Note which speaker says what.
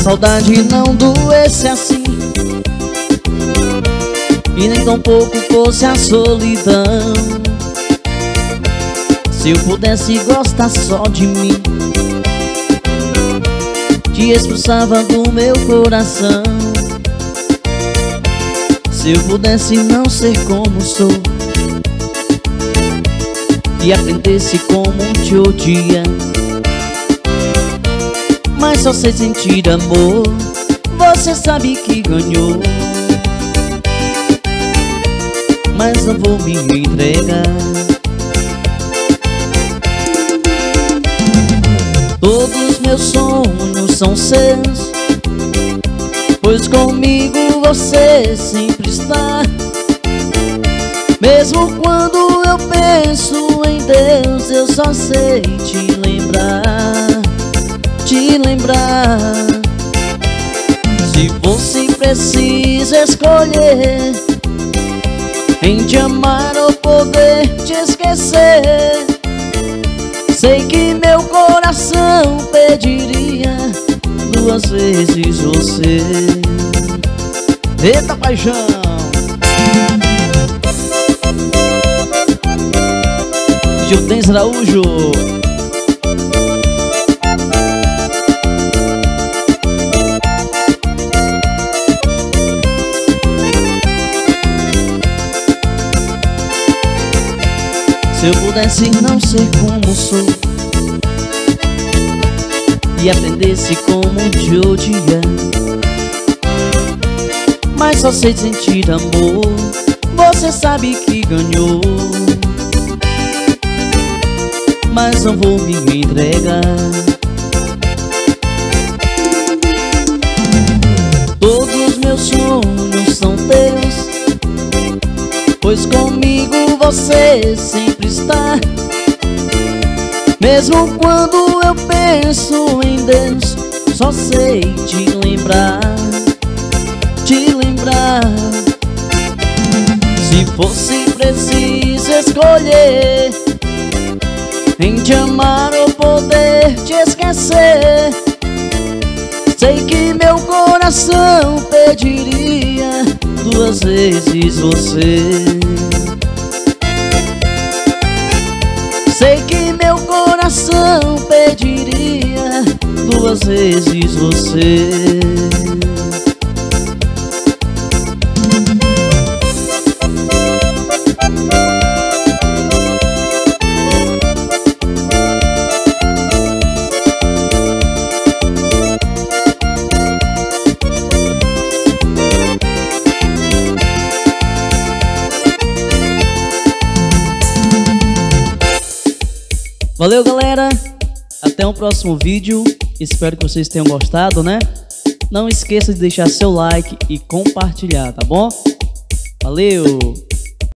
Speaker 1: saudade não doesse assim, e nem tão pouco fosse a solidão. Se eu pudesse gostar só de mim, te expulsava do meu coração. Se eu pudesse não ser como sou, e aprendesse como te odiar, mas só sei sentir amor, você sabe que ganhou. Mas não vou me entregar. Todos meus sonhos são seus, pois comigo você sempre está. Mesmo quando eu penso em Deus, eu só sei te lembrar, te lembrar. Se fosse preciso escolher em te amar ou poder te esquecer, sei que meu coração pediria 2 vezes você. Eita paixão! Gildense Araújo. Se eu pudesse não ser como sou, e aprendesse como te odiar, mas só sei sentir amor, você sabe que ganhou. Mas não vou me entregar. Todos meus sonhos são teus, pois comigo você sempre está. Mesmo quando eu penso em Deus, só sei te lembrar, te lembrar. Se fosse preciso escolher em te amar ou poder te esquecer, sei que meu coração pediria 2 vezes você. Sei que meu coração pediria 2 vezes você. Valeu, galera, até o próximo vídeo. Espero que vocês tenham gostado, né? Não esqueça de deixar seu like e compartilhar, tá bom? Valeu!